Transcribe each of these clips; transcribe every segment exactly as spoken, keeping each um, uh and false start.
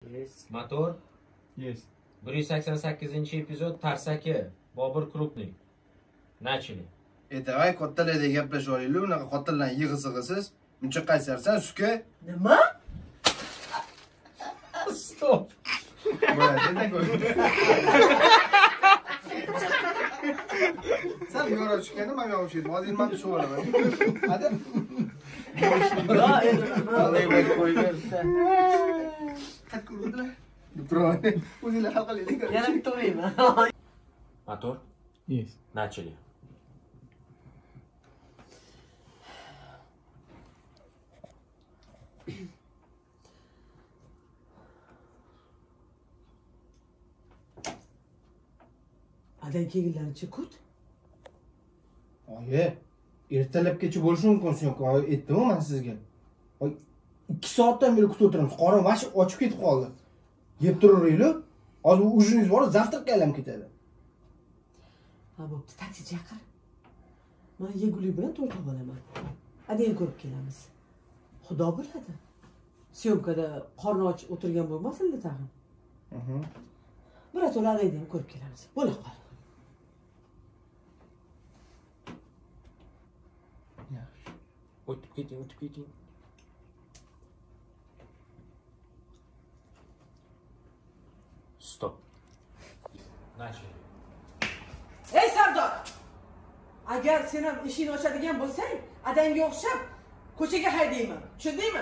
Yes. Motor. Yes. bir yuz sakson sakkizinchi epizod Tarsaki Bobur Krupnik. Nachili. Etag'ay qottalarda gaplashib olaylik. Unaqa qottalardan yig'i-sig'isiz. Muncha qaysarsan, suka? Nima? Stop. Bo'ladi, tako'y. Sen yo'ra tushganda men yo'q tushdim. Hozir men tushib olaman. Hadi. Ha, endi Alloh qo'ygan. Qat ko'rdilar. Birovni o'zinglar hal qilaylik. yana bitta o'ylayman. Motor. Yes. Nachili. Adan kelganlaricha kut. Oyi, ertalabgacha bo'lishi mumkin syomka. Aytdim-ku men sizga. Oy, ikki soatdan beri kutib o'tiramiz. Qorin vash ochib ketib qoldi. Yeb turaveraylik. Hozir ujingiz bor, zavtraqqa aylanib ketadi. Ha, bo'pti, taksi chaqir. Men yegulik bilan to'rtib olaman. Adan ko'rib kelamiz. Xudo biladi. Syomkada qorni och o'tirgan bo'lmasin-da tag'in. Mhm. Birato'la adaydan ko'rib kelamiz. Bo'la qol. O'tib keting, o'tib keting. Stop. Nachili. Ey Sardor! Agar sen ham ishingni ochadigan bo'lsang, adanga o'xshab ko'chaga haydayman. Tushundingmi?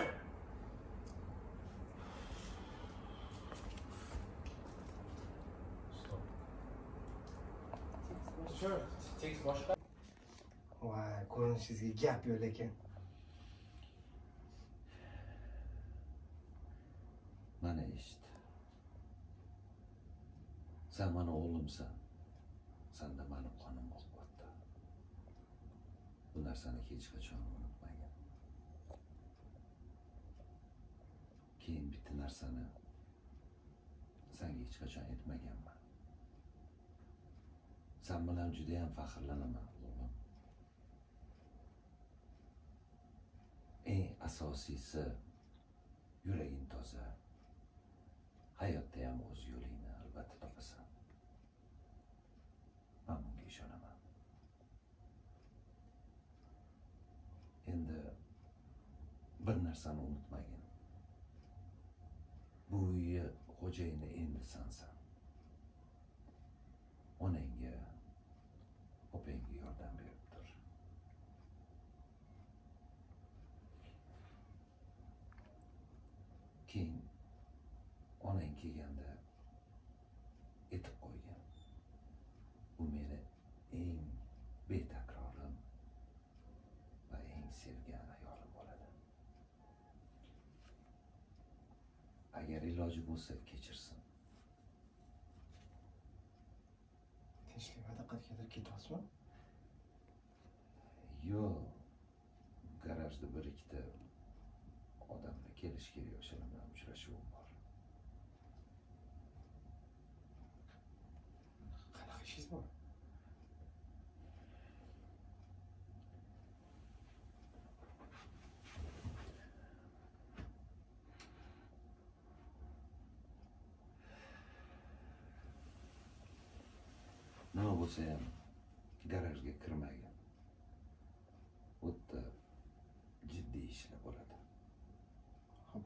Stop. Sure. Tekst boshqa. Voy, ko'rinishingizga gap yo'q lekin. Mana eshit. Sen mana o'g'limsan. Sen de mani qonim oqbatda. Bu narsani hech qachon unutmagan. Keyin bitta narsani senga hech qachon aytmaganman. Sen bilan juda ham faxrlanaman, o'g'lim. Eng asosiysi yuraging toza. Hayotda ham o'z yo'lingni albatta topasan. Men bunga ishonaman. Endi bir narsani unutmagin. Bu uyga xo'jayini endi sensan. Onangga, opangga yordam berib tur. Keyin onang kelganda etib qo'ygan. Bu meni eng betakrorim va eng sevgan ayolim bo'ladi. Agar iloji bo'lsa kechirsin. Tinchlikda qatqadir ketyapsizmi? Yo'q. Garajda bir ikkita odamlar kelish kerak, o'shalar bilan uchrashuvim bor. Qanaqa ishingiz bor? Nima bo'lsa ham garajga kirmagin. U yerda jiddiy ishlar bo'ladi. Xo'p.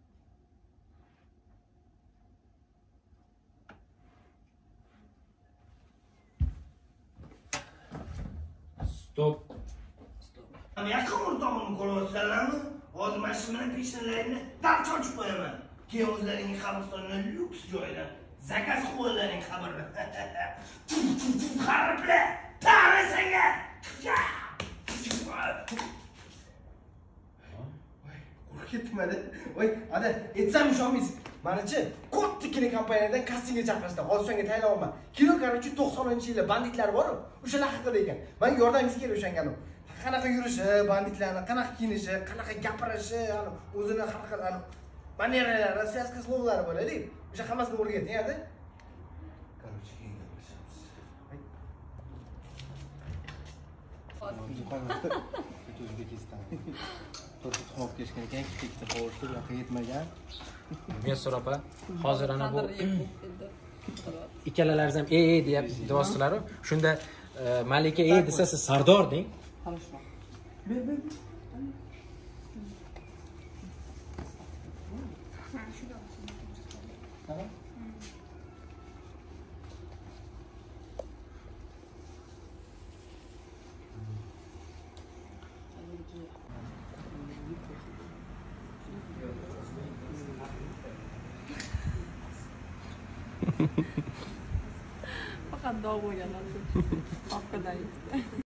Stop. Yaqin o'rtog'imni ko'ryapsanlarmi? Hozir mana shu bilan peshinalaringni darcha ochib qo'yaman. Keyin o'zlaringning qabristonini lyuks joylar zakaz qo'ylaring xabarni. Qariblar, tara senga. Voy, qo'rqib ketdim-da. Voy, ada, aytsam ishonmaysiz. Manachi katta kino kompaniyadan kastingga chaqirishdi. Hozir senga tayyorlayapman. Kino qarorchi to'qsoninchi yilda banditlar bor-ku, o'shalar haqida ekan. Men yordamingizga kelib o'shangani. Qanaqa yurishi, banditlarni qanaqa kiyinishi, qanaqa gapirishi, yani o'zini har xil maneralar, связка словлari bo'ladi. O'sha hammasini o'rgating, ada. Короче, keyin gaplashamiz. Hozir. to'rtta tuxum olib kelishgan ekan, ikkita ikkita qovushdi, bunaqa yetmagan. Muyassar opa, hozir ana bu ikkalalaringiz ham ey ey deyapti, deyapsizlar. Shunda Malika ey desa siz Sardor deng. Хорошо. Ber, ber. Faqat dog' bo'lgan narsa. Papkadan